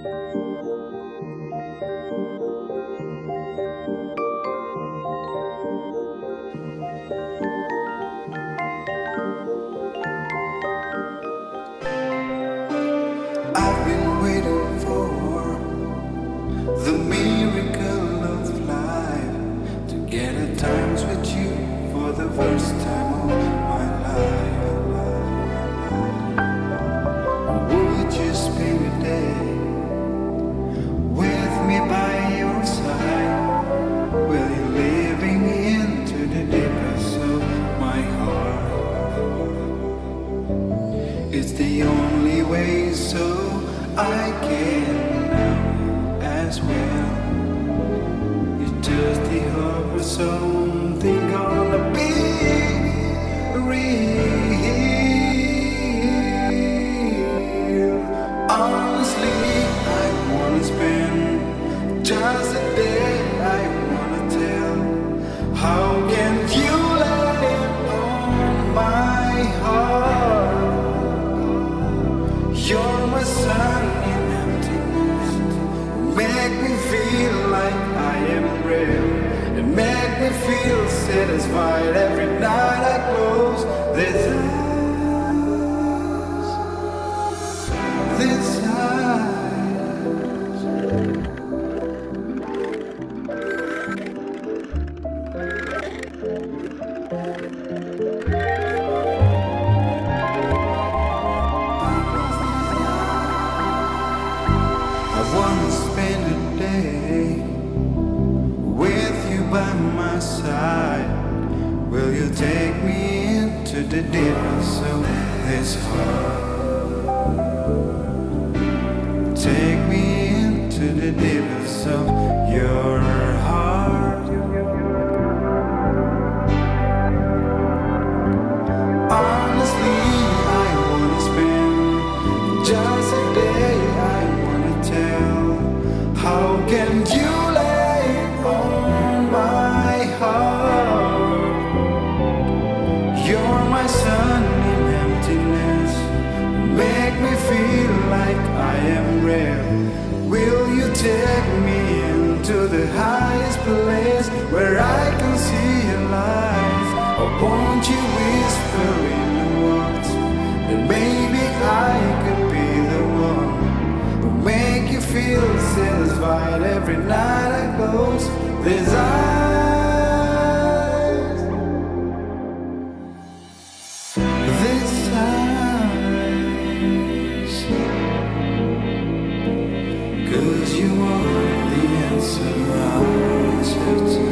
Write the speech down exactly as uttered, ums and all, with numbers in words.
I've been waiting for the miracle of life, to get at times with you for the first time of my life. Would you spend a day with me by your side? Will you living into the deepest of my heart? It's the only way, so I can now as well. It's just the hope of something gonna be real. Honestly, I wanna spend just a day. I wanna tell, how can you lay on my heart? You're my sun in emptiness. Make me feel like I am real, and make me feel satisfied every night I close this eyes. This eyes. I wanna spend a day with you by my side. Will you take me into the deepest of this heart? Take me into the deepest of your heart. Honestly, I wanna spend just a day. I wanna tell, how can you lay on my heart? You're my sun in emptiness. Make me feel like I am real. Will you take me into the highest place where I can see your light? Or won't you whisper in the words that maybe I could be the one who make you feel satisfied every night I close these eyes. This eyes. 'Cause you are the answer I always have to.